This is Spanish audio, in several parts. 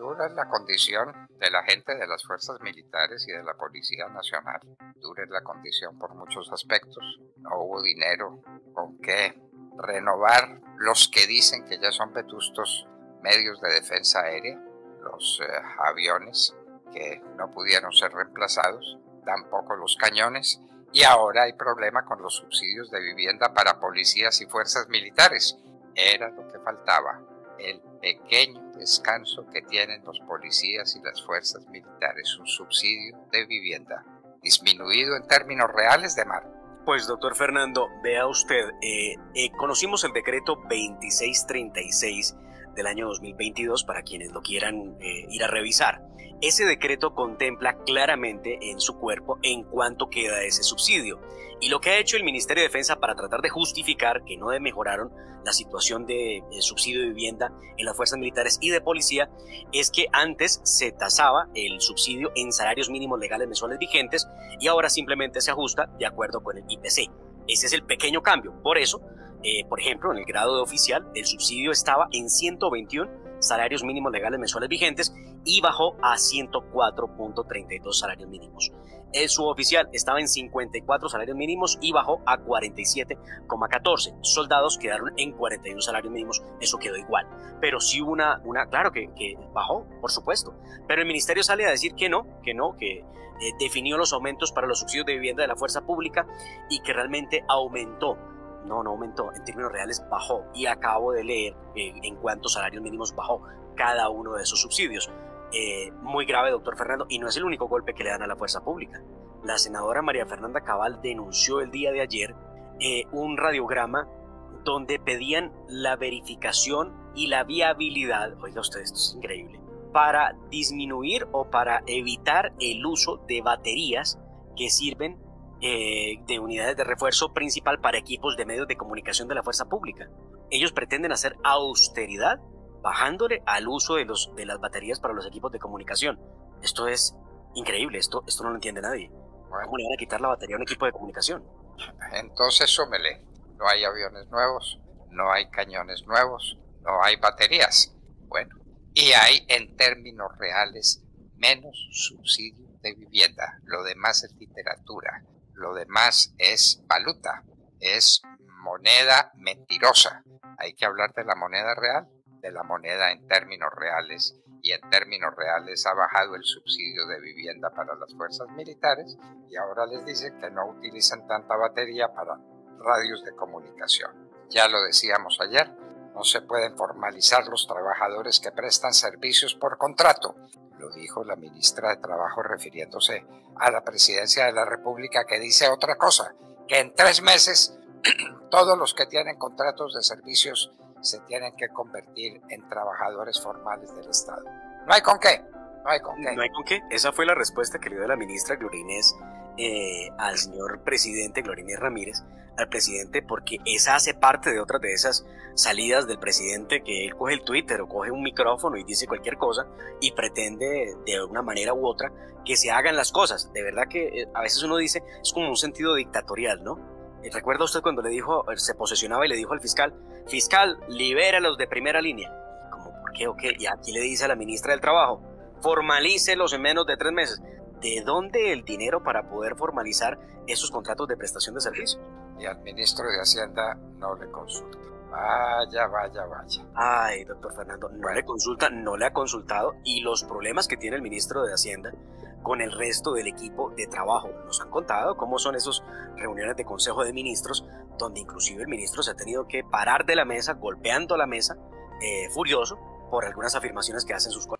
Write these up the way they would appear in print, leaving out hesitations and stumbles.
dura es la condición de la gente de las fuerzas militares y de la Policía Nacional. Dura es la condición por muchos aspectos. No hubo dinero con qué renovar los que dicen que ya son vetustos medios de defensa aérea, los aviones que no pudieron ser reemplazados, tampoco los cañones, y ahora hay problema con los subsidios de vivienda para policías y fuerzas militares. Era lo que faltaba, el pequeño descanso que tienen los policías y las fuerzas militares, un subsidio de vivienda, disminuido en términos reales de mar. Pues doctor Fernando, vea usted, conocimos el decreto 2636 del año 2022 para quienes lo quieran ir a revisar. Ese decreto contempla claramente en su cuerpo en cuánto queda ese subsidio. Y lo que ha hecho el Ministerio de Defensa para tratar de justificar que no mejoraron la situación de subsidio de vivienda en las fuerzas militares y de policía es que antes se tasaba el subsidio en salarios mínimos legales mensuales vigentes y ahora simplemente se ajusta de acuerdo con el IPC. Ese es el pequeño cambio. Por eso, por ejemplo, en el grado de oficial, el subsidio estaba en 121 salarios mínimos legales mensuales vigentes y bajó a 104.32 salarios mínimos. El suboficial estaba en 54 salarios mínimos y bajó a 47,14. Soldados quedaron en 41 salarios mínimos, eso quedó igual. Pero sí hubo claro que bajó, por supuesto. Pero el ministerio sale a decir que definió los aumentos para los subsidios de vivienda de la fuerza pública y que realmente aumentó. No aumentó, en términos reales bajó, y acabo de leer en cuántos salarios mínimos bajó cada uno de esos subsidios. Muy grave, doctor Fernando, y no es el único golpe que le dan a la fuerza pública. La senadora María Fernanda Cabal denunció el día de ayer un radiograma donde pedían la verificación y la viabilidad, oiga usted, esto es increíble, para disminuir o para evitar el uso de baterías que sirven de unidades de refuerzo principal para equipos de medios de comunicación de la fuerza pública. Ellos pretenden hacer austeridad bajándole al uso de las baterías para los equipos de comunicación. Esto es increíble, esto no lo entiende nadie. Bueno, ¿cómo le van a quitar la batería a un equipo de comunicación? Entonces súmele, no hay aviones nuevos, no hay cañones nuevos, no hay baterías. Bueno, y hay en términos reales menos subsidio de vivienda. Lo demás es literatura. Lo demás es valuta, es moneda mentirosa. Hay que hablar de la moneda real, de la moneda en términos reales. Y en términos reales ha bajado el subsidio de vivienda para las fuerzas militares y ahora les dicen que no utilicen tanta batería para radios de comunicación. Ya lo decíamos ayer, no se pueden formalizar los trabajadores que prestan servicios por contrato. Lo dijo la ministra de Trabajo refiriéndose a la presidencia de la República, que dice otra cosa, que en 3 meses todos los que tienen contratos de servicios se tienen que convertir en trabajadores formales del Estado. No hay con qué, no hay con qué. No hay con qué. Esa fue la respuesta que le dio la ministra Gloria Inés al señor presidente, Gloria Inés Ramírez, al presidente, porque esa hace parte de otras de esas salidas del presidente, que él coge el Twitter o coge un micrófono y dice cualquier cosa y pretende de una manera u otra que se hagan las cosas. De verdad que a veces uno dice, es como un sentido dictatorial, ¿no? ¿Recuerda usted cuando le dijo, se posesionaba y le dijo al fiscal, libera a los de primera línea? ¿Cómo, por qué o qué? Y aquí le dice a la ministra del Trabajo, formalícelos en menos de 3 meses. ¿De dónde el dinero para poder formalizar esos contratos de prestación de servicios? Y al ministro de Hacienda no le consulta. Vaya. Ay, doctor Fernando, no le consulta, no le ha consultado, y los problemas que tiene el ministro de Hacienda con el resto del equipo de trabajo. Nos han contado cómo son esas reuniones de consejo de ministros, donde inclusive el ministro se ha tenido que parar de la mesa, golpeando la mesa, furioso por algunas afirmaciones que hacen sus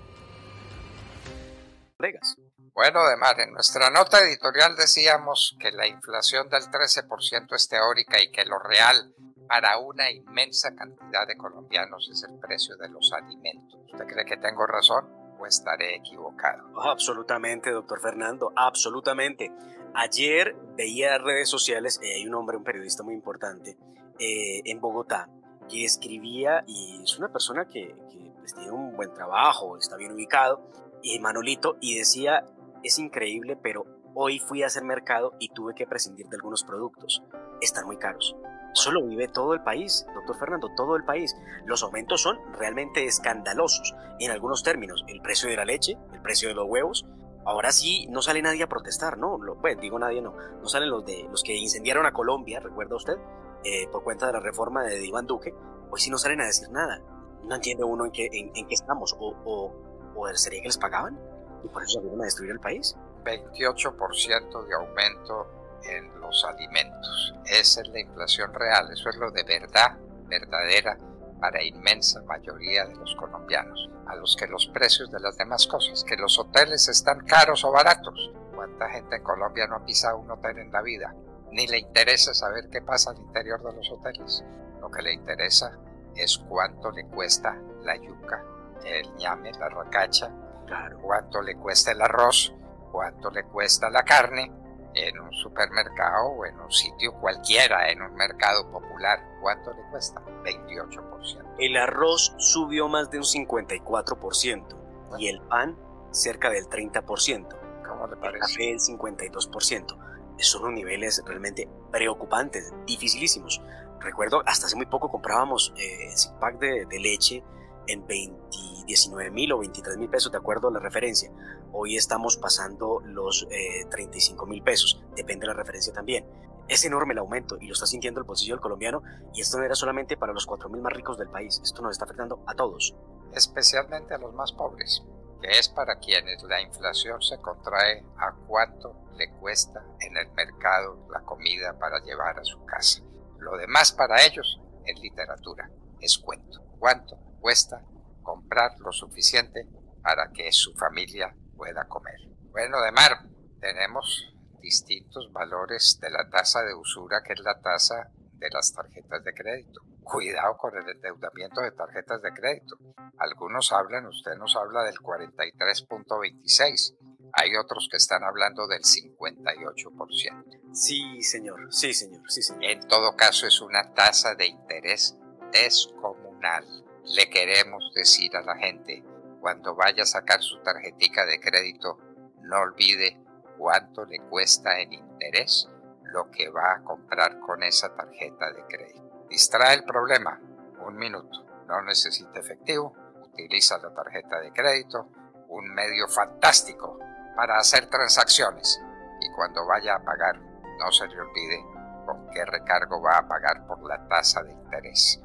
colegas. Bueno, Demar, en nuestra nota editorial decíamos que la inflación del 13% es teórica y que lo real para una inmensa cantidad de colombianos es el precio de los alimentos. ¿Usted cree que tengo razón o estaré equivocado? Oh, absolutamente, doctor Fernando, absolutamente. Ayer veía redes sociales, hay un hombre, un periodista muy importante en Bogotá, que escribía, y es una persona que pues, tiene un buen trabajo, está bien ubicado, Manolito, y decía, es increíble, pero hoy fui a hacer mercado y tuve que prescindir de algunos productos. Están muy caros. Eso lo vive todo el país, doctor Fernando, todo el país. Los aumentos son realmente escandalosos en algunos términos. El precio de la leche, el precio de los huevos. Ahora sí no sale nadie a protestar, ¿no? Bueno, digo nadie, no. No salen los que incendiaron a Colombia, ¿recuerda usted? Por cuenta de la reforma de Iván Duque. Hoy sí no salen a decir nada. No entiende uno en qué estamos. ¿O sería que les pagaban? Y por eso salieron a destruir el país. 28% de aumento en los alimentos. Esa es la inflación real, eso es lo de verdad, verdadera, para inmensa mayoría de los colombianos, a los que los precios de las demás cosas, que los hoteles están caros o baratos. ¿Cuánta gente en Colombia no ha pisado un hotel en la vida? Ni le interesa saber qué pasa al interior de los hoteles. Lo que le interesa es cuánto le cuesta la yuca, el ñame, la racacha, claro, cuánto le cuesta el arroz, cuánto le cuesta la carne, en un supermercado o en un sitio cualquiera, en un mercado popular. ¿Cuánto le cuesta? 28%. El arroz subió más de un 54% y el pan cerca del 30%. ¿Cómo le parece? El café el 52%. Son unos niveles realmente preocupantes, dificilísimos. Recuerdo, hasta hace muy poco comprábamos el pack de leche en 19,000 o 23,000 pesos, de acuerdo a la referencia. Hoy estamos pasando los 35,000 pesos, depende de la referencia también. Es enorme el aumento y lo está sintiendo el bolsillo del colombiano, y esto no era solamente para los 4,000 más ricos del país, esto nos está afectando a todos. Especialmente a los más pobres, que es para quienes la inflación se contrae a cuánto le cuesta en el mercado la comida para llevar a su casa. Lo demás para ellos es literatura, es cuento. ¿Cuánto cuesta comprar lo suficiente para que su familia pueda comer? Bueno, Demar, tenemos distintos valores de la tasa de usura, que es la tasa de las tarjetas de crédito. Cuidado con el endeudamiento de tarjetas de crédito. Algunos hablan, usted nos habla del 43.26. Hay otros que están hablando del 58%. Sí, señor. Sí, señor. Sí, señor. En todo caso, es una tasa de interés descomunal. Le queremos decir a la gente, cuando vaya a sacar su tarjetica de crédito, no olvide cuánto le cuesta en interés lo que va a comprar con esa tarjeta de crédito. Distrae el problema, 1 minuto. No necesita efectivo, utiliza la tarjeta de crédito, un medio fantástico para hacer transacciones. Y cuando vaya a pagar, no se le olvide con qué recargo va a pagar por la tasa de interés.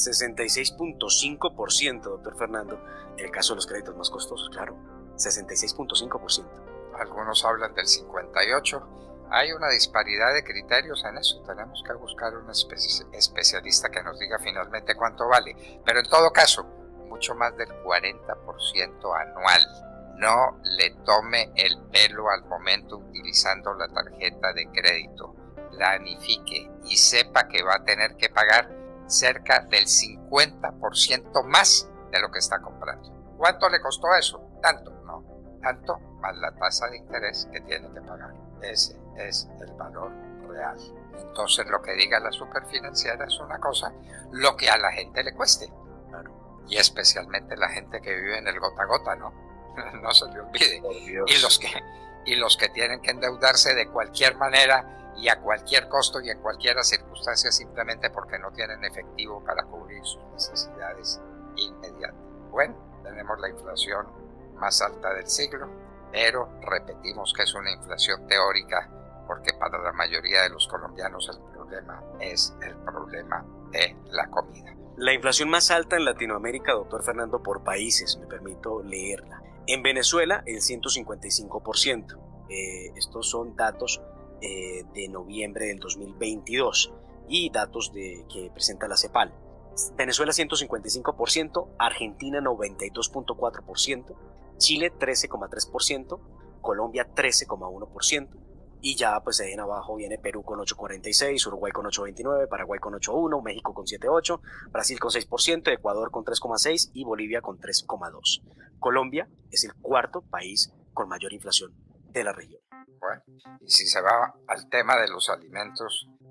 66.5%, doctor Fernando, en el caso de los créditos más costosos, claro, 66.5%. Algunos hablan del 58%. Hay una disparidad de criterios en eso. Tenemos que buscar un especialista que nos diga finalmente cuánto vale. Pero en todo caso, mucho más del 40% anual. No le tome el pelo al momento utilizando la tarjeta de crédito. Planifique y sepa que va a tener que pagar cerca del 50% más de lo que está comprando. ¿Cuánto le costó eso? Tanto, no. Tanto más la tasa de interés que tiene que pagar. Ese es el valor real. Entonces lo que diga la superfinanciera es una cosa, lo que a la gente le cueste. Claro. Y especialmente la gente que vive en el gota a gota, ¿no? No se le olvide. Y los que tienen que endeudarse de cualquier manera y a cualquier costo y en cualquier circunstancia, simplemente porque no tienen efectivo para cubrir sus necesidades inmediatas. Bueno, tenemos la inflación más alta del siglo, pero repetimos que es una inflación teórica, porque para la mayoría de los colombianos el problema es el problema de la comida. La inflación más alta en Latinoamérica, doctor Fernando, por países, me permito leerla. En Venezuela, el 155%. Estos son datos de noviembre del 2022 y datos que presenta la CEPAL. Venezuela 155%, Argentina 92.4%, Chile 13.3%, Colombia 13.1%, y ya pues de ahí en abajo viene Perú con 8.46%, Uruguay con 8.29%, Paraguay con 8.1%, México con 7.8%, Brasil con 6%, Ecuador con 3.6% y Bolivia con 3.2%. Colombia es el cuarto país con mayor inflación de la región. Bueno, y si se va al tema de los alimentos,